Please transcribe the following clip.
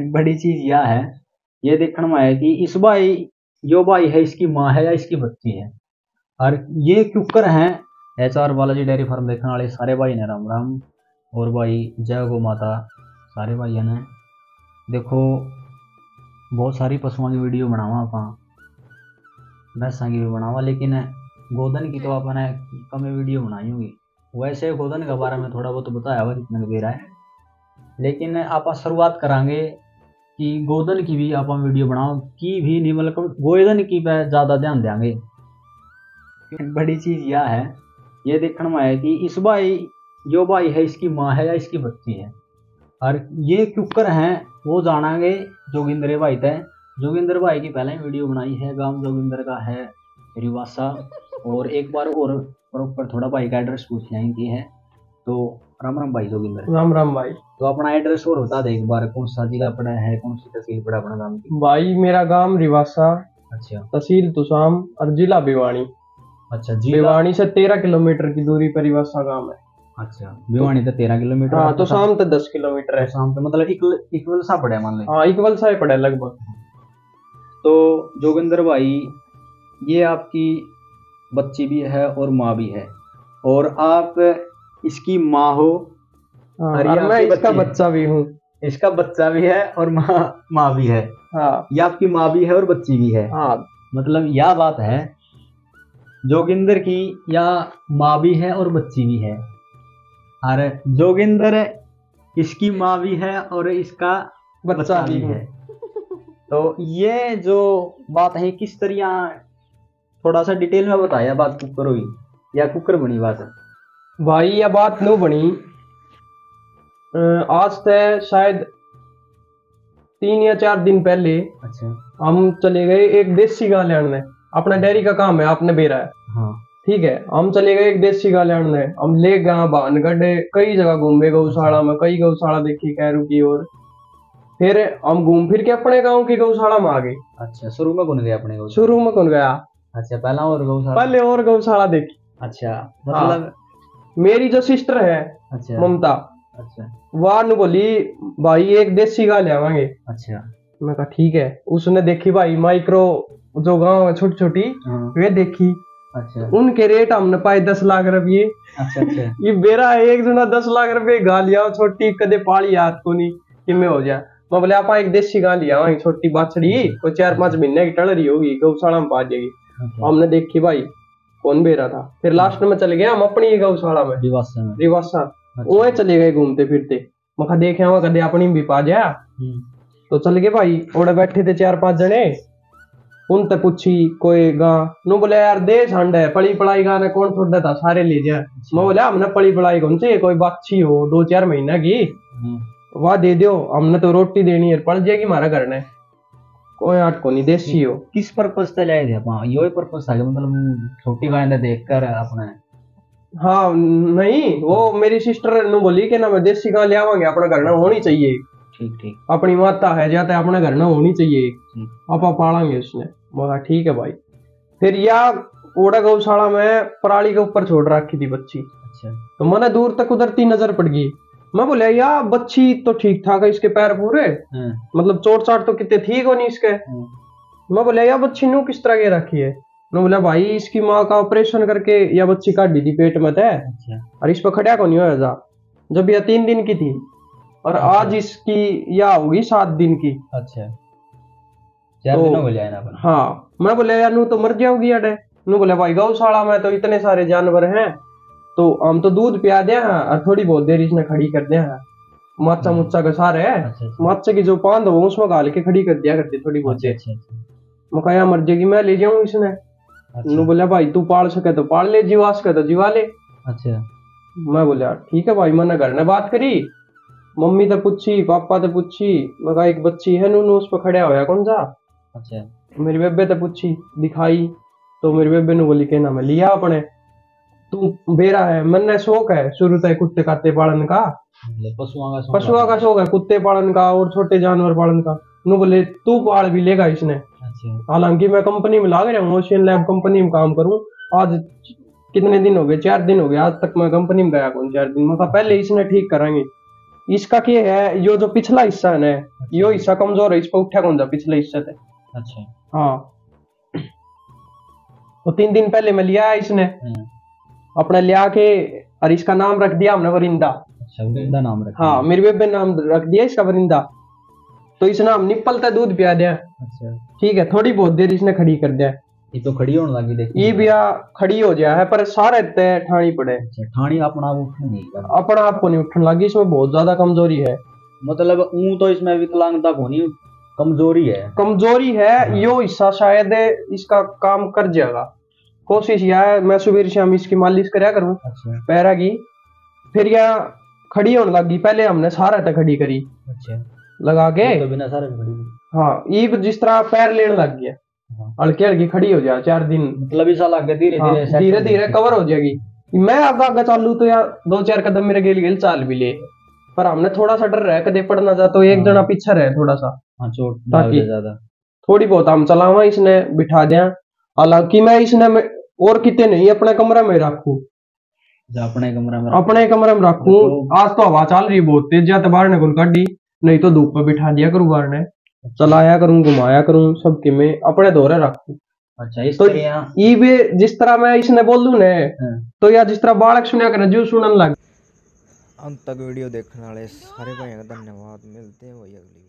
बड़ी चीज यह है, ये देखने में है कि इस भाई जो भाई है इसकी माँ है या इसकी बच्ची है। और ये कुकर हैं HR बालाजी डेयरी फार्म देखने वाले सारे भाई ने राम राम। और भाई जय गौ माता सारे भाइयों ने। देखो बहुत सारी पशुओं की वीडियो बनावा आप, भैंसा की भी बनावा, लेकिन गोदन की तो आपने कम वीडियो बनाई होगी। वैसे गोदन के बारे में थोड़ा बहुत बताया हुआ जितना भी रहा है, लेकिन आप शुरुआत करांगे कि गोदन की भी आप वीडियो बनाओ की भी नहीं, मतलब गोदन की पे ज़्यादा ध्यान देंगे। बड़ी चीज़ यह है, ये देखने में है कि इस भाई जो भाई है इसकी माँ है या इसकी बच्ची है। और ये कुकर हैं वो जानेंगे जोगिंदर भाई थे। जोगिंदर भाई की पहले ही वीडियो बनाई है, गांव जोगिंदर का है रिवासा। और एक बार और प्रॉपर थोड़ा भाई का एड्रेस पूछ लें की है। तो राम राम भाई जोगिंदर। राम राम भाई। तो अपना एड्रेस और बता दे एक बार, कौन सा जिला पड़ा है, कौन सी तहसील पड़ा अपना गांव की? भाई मेरा गांव रिवासा, अच्छा, तहसील तुसाम और जिला भिवानी। अच्छा, भिवानी से 13 किलोमीटर की दूरी पर रिवासा गांव है। अच्छा, भिवानी तो 13 किलोमीटर। हाँ, तो शाम तो 10 किलोमीटर है। शाम तो मतलब इक्वल सा पड़ा मान लो। हाँ, इक्वल सा ही पड़ा लगभग। तो जोगिंदर भाई ये आपकी बच्ची भी है और माँ भी है, और आप इसकी माँ हो। और मैं इसका बच्चा भी हूँ। इसका बच्चा भी है और माँ भी है। हाँ, ये आपकी माँ भी है और बच्ची भी है। हाँ, मतलब यह बात है जोगिंदर की, या माँ भी है और बच्ची भी है। और जोगिंदर इसकी माँ भी है और इसका बच्चा भी है। तो ये जो बात है किस तरह, थोड़ा सा डिटेल में बताया बात कुकर हुई या कुकर बनी बात? भाई यह बात नो बनी, आज से शायद 3 या 4 दिन पहले। अच्छा, हम चले गए एक देसी गाय लेने। अपना डेयरी का काम है, आपने बेरा है। हाँ, ठीक है। हम चले गए एक देसी गाय लेने। हम ले गए भानगढ़, कई जगह घूमे गौशाला में, कई गौशाला देखी कैरू की। और फिर हम घूम फिर के अपने गांव की गौशाला में आ गए। अच्छा, शुरू में कौन गया अपने गौशाला? शुरू में कौन गया? अच्छा, पहले और गौशाला देखी। अच्छा, मतलब हाँ, मेरी जो सिस्टर है, अच्छा, ममता, अच्छा, वह ने बोली भाई एक देसी गाय ले आवांगे। अच्छा, मैं कहा ठीक है। उसने देखी भाई माइक्रो जो गांव है छोटी छोटी, वे देखी। अच्छा, उनके रेट हमने पाए 10 लाख रुपये। अच्छा, अच्छा। ये बेरा एक जना 10 लाख रुपये गा लिया छोटी, कदे पाली याद को नहीं कि मैं हो जाए। मैं बोले आप एक देसी गाय लिया वही छोटी बाछड़ी, कोई 4-5 महीने की टल रही होगी, गौशाला में पा जाएगी। हमने देखी भाई कौन बेरा था। फिर लास्ट में चले गए हम अपनी गौशाला में, रिवासा। वो चले गए घूमते फिरते। मखा देखे वहां कदे अपनी भी पा जाया। तो चल गए भाई, ओड़े बैठे थे 4-5 जने। उनसे पूछी कोई गा नु, बोले यार दे छंड है, पड़ी पड़ाई गाने कौन छोड़ था, सारे ले जाए। मैं बोला हमने पड़ी पड़ाई कौन सी, कोई बाछी हो 2-4 महीना की, वह दे दो। हमने तो रोटी देनी है, पड़ जाएगी हमारा घर ने, कोई आट को नहीं, देसी हो। किस पर्पज से लाए थे आप? यो पर्पज था मतलब छोटी गाय देख कर अपने? हाँ नहीं, वो मेरी सिस्टर ने बोली कि ना मैं देसी गाय ले आवांगे, अपने घर में होनी चाहिए। ठीक ठीक, अपनी माता है जाता है, अपने घर में होनी चाहिए, आप पालेंगे उसने। बोला ठीक है भाई। फिर या ओड़ा गौशाला में पराली के ऊपर छोड़ रखी थी बच्ची। अच्छा, तो मैंने दूर तक उधरती नजर पड़ गई। मैं बोला यार बच्ची तो ठीक ठाक है, इसके पैर पूरे, मतलब चोट चाट तो कितने ठीक हो नहीं इसके। मैं बोला यार बच्ची नू किस तरह के रखी है? मैं बोला भाई इसकी माँ का ऑपरेशन करके या बच्ची काट दी थी पेट में थे। अच्छा, और इस पर खड़ा को नहीं होया जब यह 3 दिन की थी, और अच्छा, आज इसकी या होगी 7 दिन की। अच्छा, 4 दिन हो गए ना। हाँ, मैं बोला यार नू तो मर जाओगी अडे। नू बोला भाई गौशाला में तो इतने सारे जानवर हैं, तो हम तो दूध पिया दे हैं और थोड़ी बहुत देर इसने खड़ी कर दिया है। माचा मुच्चा का सारे है। अच्छा, माचे की जो पांद हो उसमें गाल के खड़ी कर दिया करती थोड़ी बहुत। अच्छा, मैं कहा मर जाएगी, मैं ले जाऊं इसने। अच्छा, नू बोला भाई तू पाल सके तो पाल ले, जीवा सके तो जीवा ले। अच्छा, मैं बोला ठीक है भाई। मैंने घर ने बात करी, मम्मी तो पूछी, पापा तो पूछी। मैं कहा एक बच्ची है नू उस पर खड़ा होया कौन सा। अच्छा, मेरी बेबे तो पूछी, दिखाई, तो मेरी बेबे ने बोली के ना मैं लिया अपने। तू बेरा है, मैंने शौक है शुरू से कुत्ते काते पालन का, पशुओं का शौक है, कुत्ते पालन का और छोटे जानवर पालन का। नू बोले तू पाल भी लेगा इसने। हालांकि मैं कंपनी में लाग रहा हूँ, ओशियन लैब कंपनी में काम करूँ। आज कितने दिन हो गए, 4 दिन हो गए आज तक मैं कंपनी में गया कौन 4 दिन में। पहले इसने ठीक कराएंगे, इसका क्या है, यो जो पिछला हिस्सा है ना, यो हिस्सा कमजोर है, इस पर उठा कौन जा पिछले हिस्से से। अच्छा हाँ, तो 3 दिन पहले मैं लिया इसने अपना लिया के, और इसका नाम रख दिया हमने वरिंदा। अच्छा, वरिंदा नाम रख। हाँ, मेरे बेबे नाम रख दिया इसका वरिंदा। तो इसने हम निपलता दूध पिया दिया। अच्छा ठीक है, थोड़ी बहुत देर इसने खड़ी कर दिया। ये तो खड़ी होने लगी, देखिए ये भैया खड़ी हो गया है, पर सारे तय ठानी पड़े। अच्छा, ठानी अपना आप उठने नहीं लगी। अपना आप को नहीं उठने लगी, इसमें बहुत ज्यादा कमजोरी है। मतलब तो इसमें विकलांगता को नहीं, कमजोरी है। कमजोरी है, यो हिस्सा शायद इसका काम कर जाएगा। कोशिश यह है, मैं सुबह शाम इसकी मालिश कराया करूं। अच्छा पैरा की, फिर यह खड़ी होने लगी। पहले हमने सारा तक खड़ी करी। अच्छा, लगा के तो बिना सारे खड़ी। हाँ, ईब जिस तरह पैर लेने लग गया, हल्की हल्की खड़ी हो जाए 4 दिन। मतलब इस साल आगे धीरे धीरे धीरे धीरे कवर हो जाएगी। मैं आगे आगे चालू तो यार 2-4 कदम मेरे गेल गेल चाल भी ले, पर हमने थोड़ा सा डर रहा कदे पड़ ना जा, तो एक जना पीछे रहे थोड़ा सा। हाँ, चोट ताकि ज्यादा थोड़ी बहुत हम चलावा इसने बिठा दिया। हालांकि मैं इसने और कितने नहीं अपने कमरे में रखू, अपने कमरे में रखू। आज तो हवा चल रही बहुत तेज, जाते बाहर ने काटी, नहीं तो धूप पे बिठा दिया करूँ बाहर ने, चलाया करूँ, घुमाया करूँ, सबके में अपने दौरे रखू। अच्छा, इस तो तरह ये भी जिस तरह मैं इसने बोलूं ने, तो या जिस तरह बालक सुनिया करे जो सुनन लग। अंत तक वीडियो देखने वाले सारे भाइयों का धन्यवाद। मिलते हैं वही अगली